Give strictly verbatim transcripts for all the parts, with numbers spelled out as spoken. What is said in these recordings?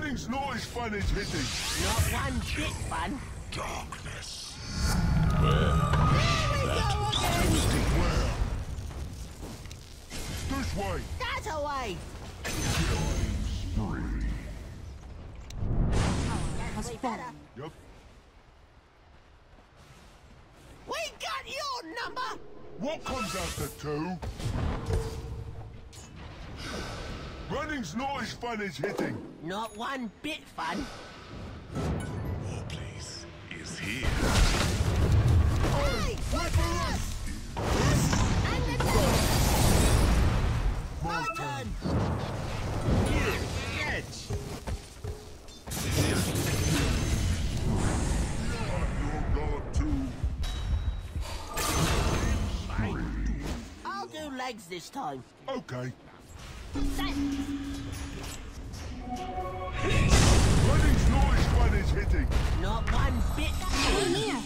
Running's not as fun as hitting. Not one bit fun. Darkness. Here we go again. Where? This way. That away. Spree. Has fallen. Yep. We got your number. What comes after two? Running's not as fun as hitting. Not one bit fun. Your place is here. Hey, wait for us. And the My turn. Here, catch. You're going to. I'll do legs this time. Okay. Thanks. Running's not as fun as hitting. Not one bit fun. Here.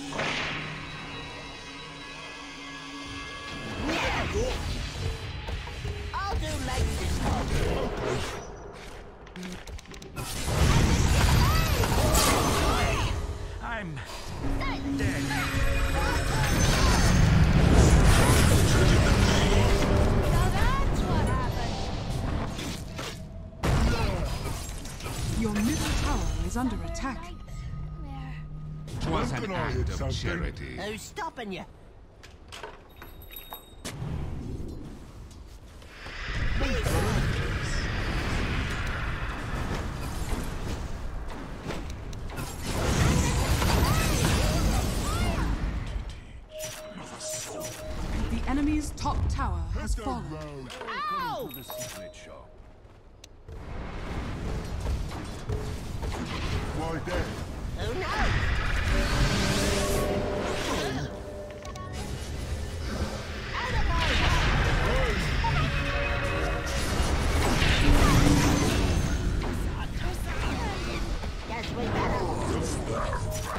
I'll do legs this time. I'm Thanks. dead. So that's what happened. Your middle tower is under attack. Twas When an can I act hit of something? charity. Who's stopping you? The enemy's top tower has Hit the fallen. road. Ow! The secret shop. Why then? Who knows? Out of my Guess we better.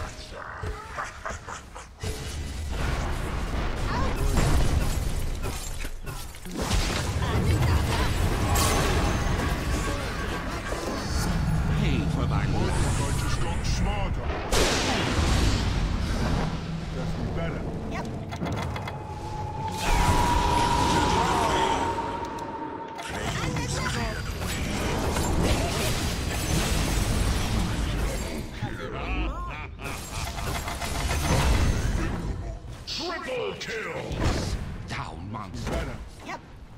Pay for thy I work. think I just got smarter. Guess we better. Yep. Triple kill. Thou monster. Better. Yep.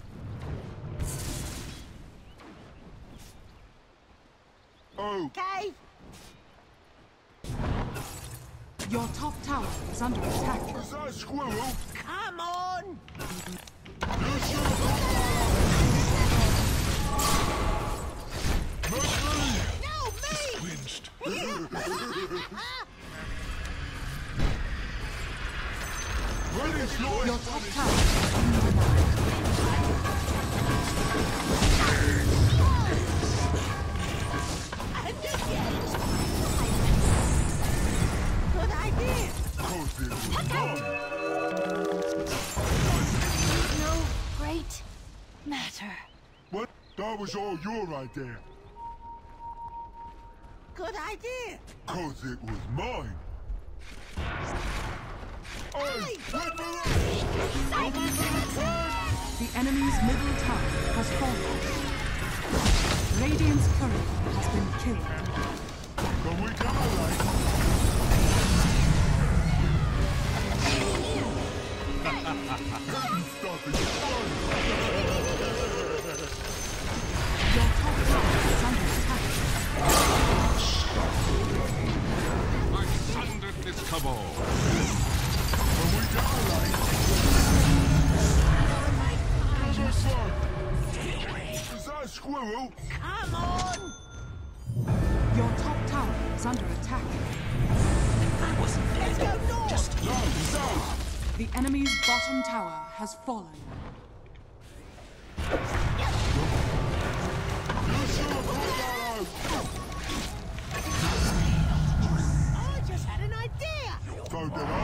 Oh, Okay. Your top tower is under attack. is that a squirrel? Come on. You should have No, me. Winched. Running's not Your as top fun tower is under attack. And again. Good idea. as it was done. No great matter. What? That was all your idea. Good idea. Cause it was mine. Hey, wait for The enemy's middle tower has fallen. Radiant's courier has been killed. Can we come alive? Stop it. Your top tower is under attack. I sundered this cabal. Can we come alive? There's our son. Is that a squirrel? Come on. Your top tower is under attack. Let's go north. Just No, south. The enemy's bottom tower has fallen. You should have put that out. I just had an idea. So did I.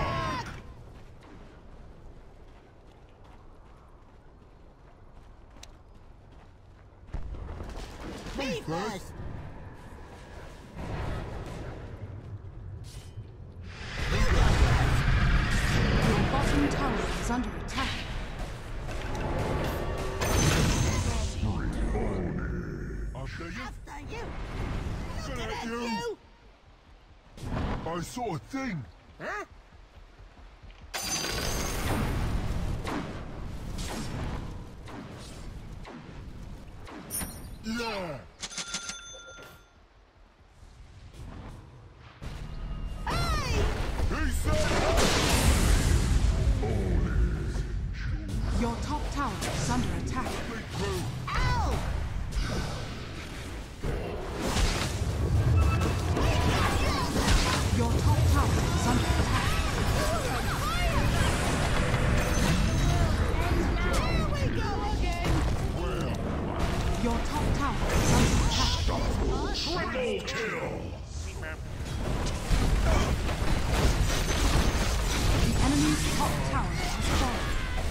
Me first. is under attack. After you. After you. Good Look at at you. you. I saw a thing. Huh? Yeah. Hey! He said. Your top tower is under attack. Big crew. Ow! Your top tower is under attack. Here we go again. Your top tower is under attack. Triple kill. The enemy's top tower has fallen.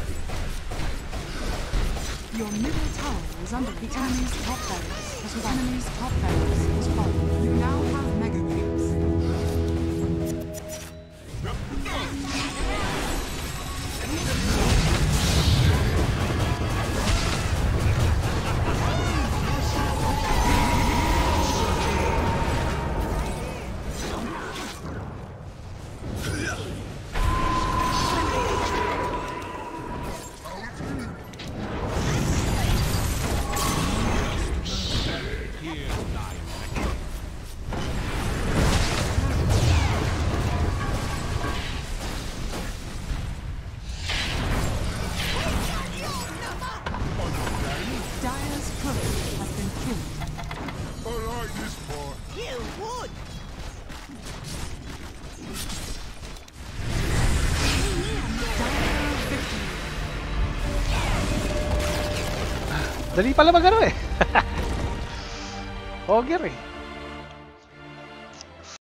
Your middle tower is under the enemy's top barracks. As the enemy's top barracks has fallen. You now have mega creeps. Here's thy Dire's turret has been killed. I like this part. You would. Dire victory. Dali pala mag ano eh. Ogre eh.